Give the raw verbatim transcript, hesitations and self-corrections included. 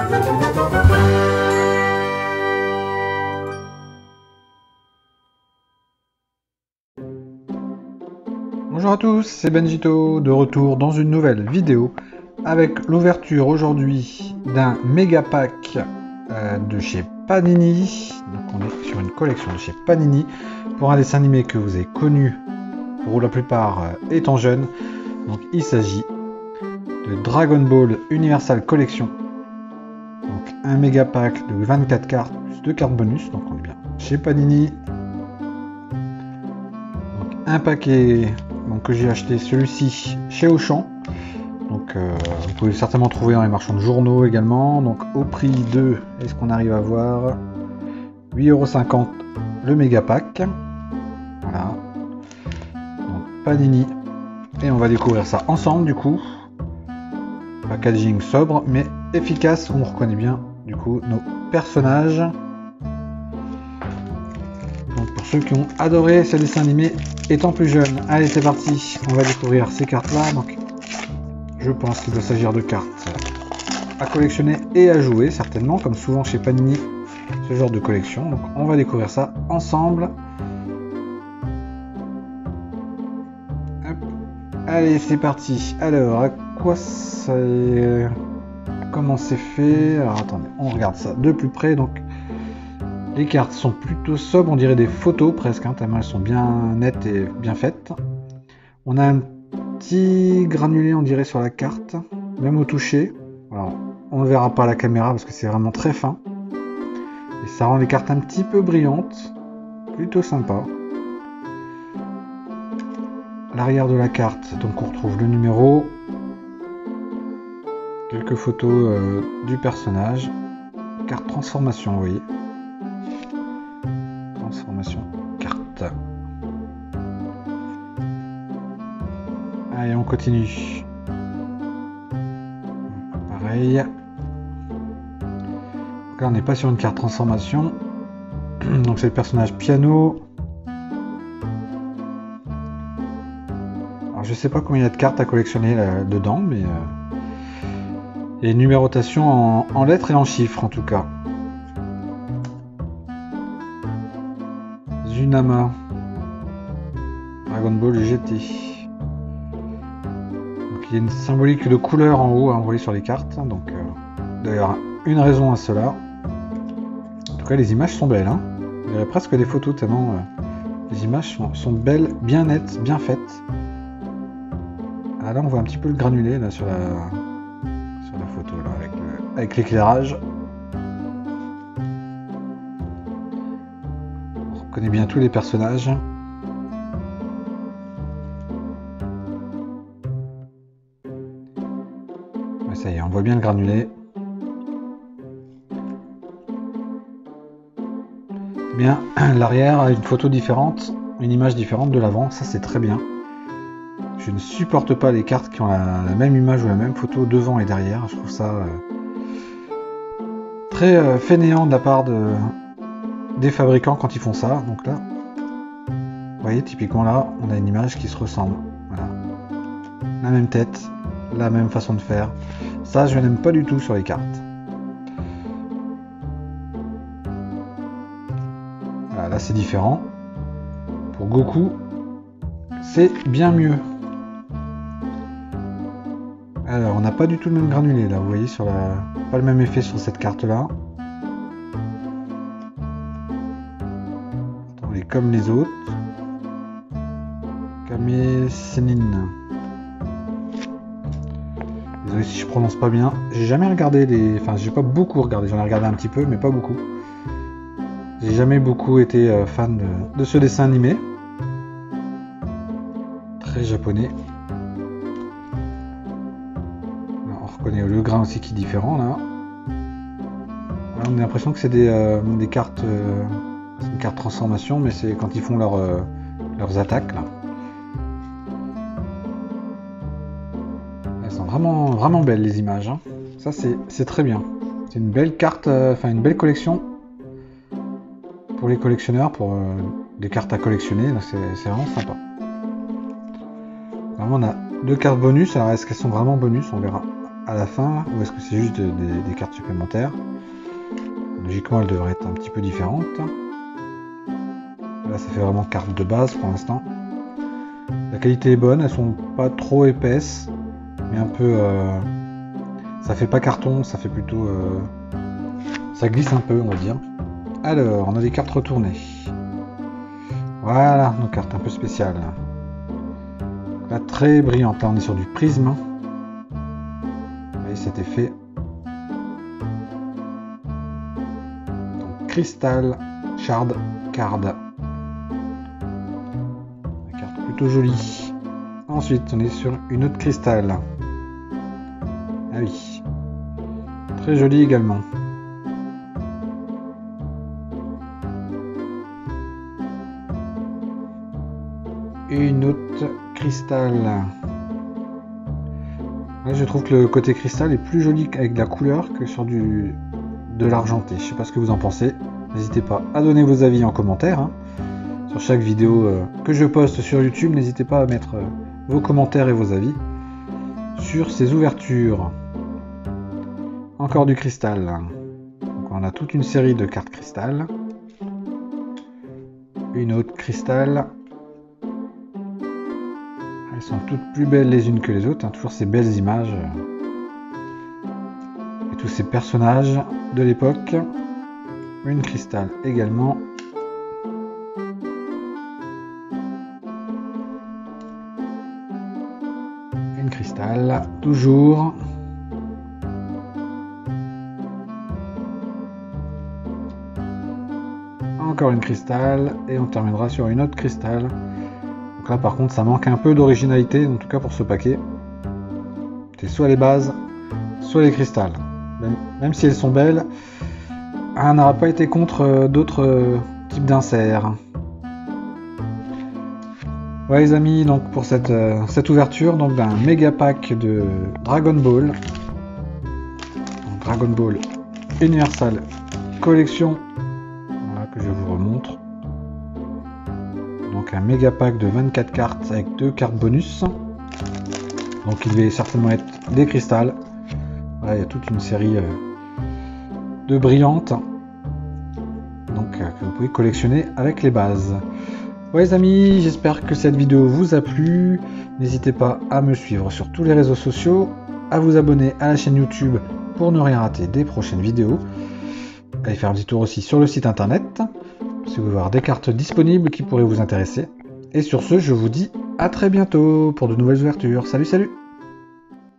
Bonjour à tous, c'est Benjito, de retour dans une nouvelle vidéo avec l'ouverture aujourd'hui d'un méga pack euh, de chez Panini. Donc on est sur une collection de chez Panini pour un dessin animé que vous avez connu pour la plupart euh, étant jeune. Donc il s'agit de Dragon Ball Universal Collection. Donc un méga pack de vingt-quatre cartes plus deux cartes bonus, donc on est bien chez Panini. Donc un paquet donc, que j'ai acheté celui-ci chez Auchan. Donc euh, vous pouvez certainement trouver dans les marchands de journaux également. Donc au prix de, est-ce qu'on arrive à voir, huit euros cinquante le méga pack. Voilà. Donc Panini. Et on va découvrir ça ensemble du coup. Packaging sobre mais efficace. On reconnaît bien du coup nos personnages. Donc pour ceux qui ont adoré ce dessin animé étant plus jeune, allez c'est parti, on va découvrir ces cartes là. Donc je pense qu'il doit s'agir de cartes à collectionner et à jouer certainement, comme souvent chez Panini, ce genre de collection. Donc on va découvrir ça ensemble. Hop. Allez c'est parti. Alors à quoi ça, comment c'est fait? Alors attendez, on regarde ça de plus près. Donc les cartes sont plutôt sobres, on dirait des photos presque, hein, tellement elles sont bien nettes et bien faites. On a un petit granulé, on dirait, sur la carte, même au toucher. Alors, on ne le verra pas à la caméra parce que c'est vraiment très fin. Et ça rend les cartes un petit peu brillantes, plutôt sympa. À l'arrière de la carte, donc on retrouve le numéro, quelques photos euh, du personnage, carte transformation, vous voyez. Transformation carte. Allez, on continue. Pareil. Donc là, on n'est pas sur une carte transformation. Donc c'est le personnage piano. Alors je sais pas combien il y a de cartes à collectionner là, dedans, mais euh... il y a une numérotation en, en lettres et en chiffres en tout cas. Zunama, Dragon Ball G T. Donc il y a une symbolique de couleur en haut, hein, vous voyez sur les cartes. Donc euh, d'ailleurs une raison à cela. En tout cas les images sont belles. Hein. On dirait presque des photos tellement euh, les images sont, sont belles, bien nettes, bien faites. Ah, là on voit un petit peu le granulé là sur la sur la photo là avec le, avec l'éclairage. On connaît bien tous les personnages. Ouais, ça y est, on voit bien le granulé. Bien, l'arrière a une photo différente, une image différente de l'avant, ça c'est très bien. Je ne supporte pas les cartes qui ont la, la même image ou la même photo devant et derrière. Je trouve ça euh, très euh, fainéant de la part de des fabricants quand ils font ça. Donc là, vous voyez, typiquement là, on a une image qui se ressemble. Voilà. La même tête, la même façon de faire. Ça, je n'aime pas du tout sur les cartes. Voilà, là c'est différent. Pour Goku, c'est bien mieux. Alors, on n'a pas du tout le même granulé là, vous voyez, sur la... pas le même effet sur cette carte là. Comme les autres. Kame Senin. Désolé si je prononce pas bien. J'ai jamais regardé les. Enfin, j'ai pas beaucoup regardé. J'en ai regardé un petit peu, mais pas beaucoup. J'ai jamais beaucoup été euh, fan de... de ce dessin animé. Très japonais. Alors, on reconnaît le grain aussi qui est différent là. Là on a l'impression que c'est des, euh, des cartes. Euh... C'est une carte transformation, mais c'est quand ils font leur, euh, leurs attaques là. Elles sont vraiment, vraiment belles les images. Hein. Ça c'est très bien. C'est une belle carte, enfin euh, une belle collection pour les collectionneurs, pour euh, des cartes à collectionner. C'est vraiment sympa. Vraiment, on a deux cartes bonus. Alors est-ce qu'elles sont vraiment bonus? On verra à la fin, ou est-ce que c'est juste des, des cartes supplémentaires? Logiquement, elles devraient être un petit peu différentes. Là, ça fait vraiment carte de base pour l'instant. La qualité est bonne, elles sont pas trop épaisses, mais un peu... Euh, ça fait pas carton, ça fait plutôt... Euh, ça glisse un peu, on va dire. Alors, on a des cartes retournées. Voilà, nos cartes un peu spéciales. Là, très brillante. Là, on est sur du prisme. Vous voyez cet effet. Donc, cristal, shard, card. Une carte plutôt jolie. Ensuite, on est sur une autre cristal. Ah oui. Très jolie également. Et une autre cristal. Là, je trouve que le côté cristal est plus joli avec de la couleur que sur du de l'argenté. Je sais pas ce que vous en pensez. N'hésitez pas à donner vos avis en commentaire. Hein. Sur chaque vidéo euh, que je poste sur YouTube, n'hésitez pas à mettre euh, vos commentaires et vos avis sur ces ouvertures. Encore du cristal. Donc, on a toute une série de cartes cristal. Une autre cristal. Elles sont toutes plus belles les unes que les autres, hein, toujours ces belles images. Et tous ces personnages de l'époque. Une cristal également. Une cristal, toujours. Encore une cristal, et on terminera sur une autre cristal. Donc là par contre ça manque un peu d'originalité, en tout cas pour ce paquet. C'est soit les bases, soit les cristals. Même, même si elles sont belles, on n'aura pas été contre euh, d'autres euh, types d'inserts. Ouais les amis, donc pour cette, euh, cette ouverture donc d'un méga pack de Dragon Ball. Donc, Dragon Ball Universal Collection. Voilà que je vous remontre. Donc un méga pack de vingt-quatre cartes avec deux cartes bonus. Donc il devait certainement être des cristals. Voilà, il y a toute une série euh, de brillantes. Donc euh, que vous pouvez collectionner avec les bases. Ouais les amis, j'espère que cette vidéo vous a plu. N'hésitez pas à me suivre sur tous les réseaux sociaux, à vous abonner à la chaîne YouTube pour ne rien rater des prochaines vidéos. Allez faire un petit tour aussi sur le site internet. Si vous voulez voir des cartes disponibles qui pourraient vous intéresser. Et sur ce, je vous dis à très bientôt pour de nouvelles ouvertures. Salut, salut!